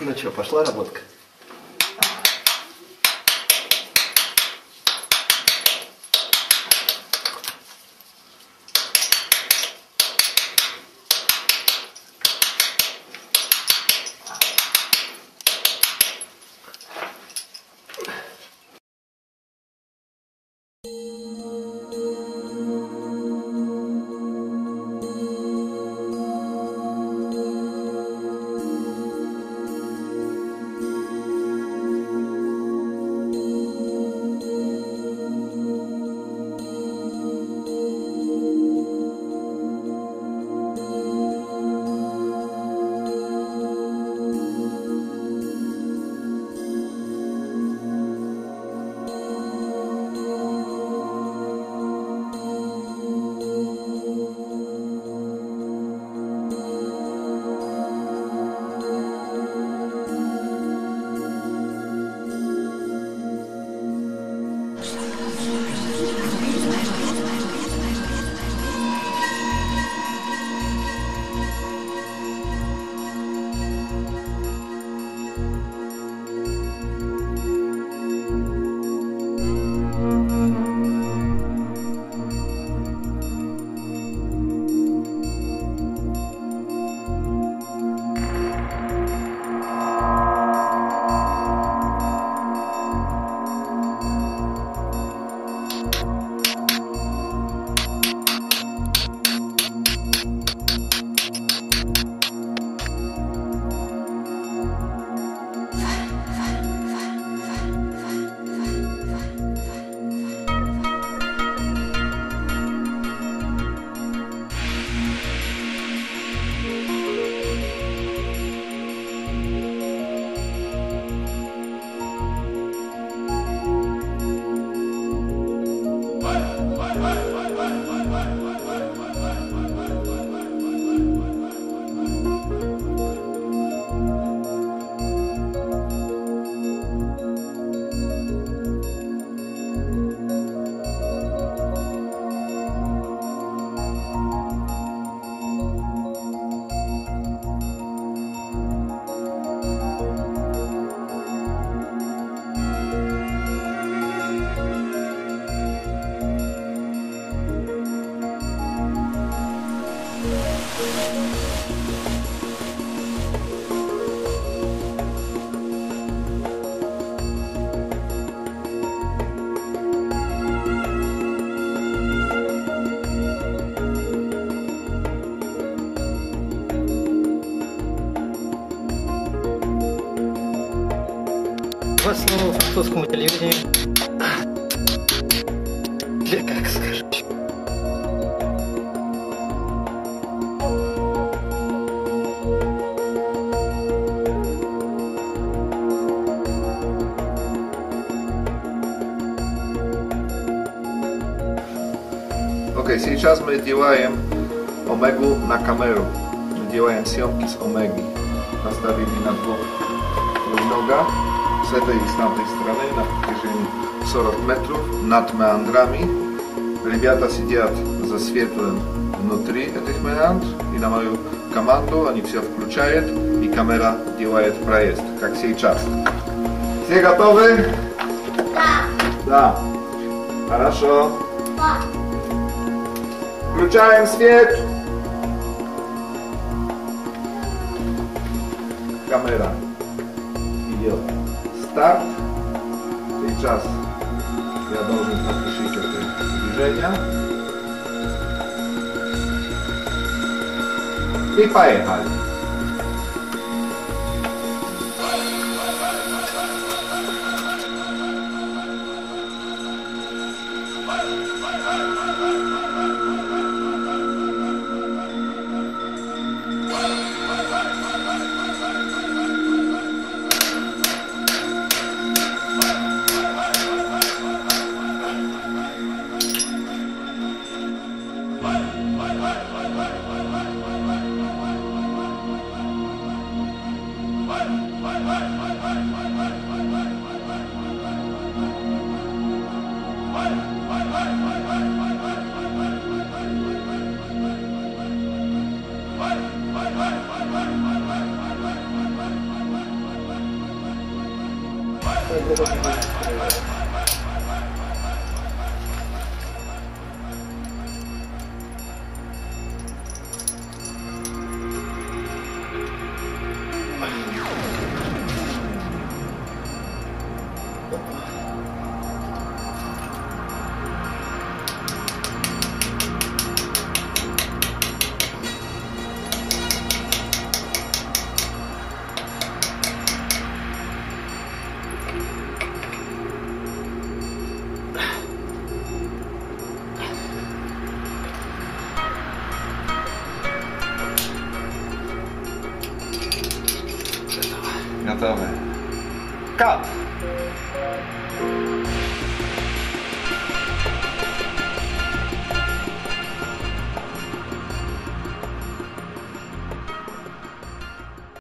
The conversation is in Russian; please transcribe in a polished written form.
Ну что, пошла работка? Два слова французскому телевидению. Или как скажешь. Окей, сейчас мы делаем омегу на камеру. Мы делаем съемки с омеги. Поставили на двух ногах. С этой и с нашей стороны на протяжении 40 метров над меандрами. Ребята сидят за светлым внутри этих меандр, и на мою команду они все включают, и камера делает проезд, как сейчас. Все готовы? Да. Да. Хорошо. Да. Включаем свет. Камера идет. Старт. Сейчас я должен подключить это движение. И поехали. Gotowe. Cut!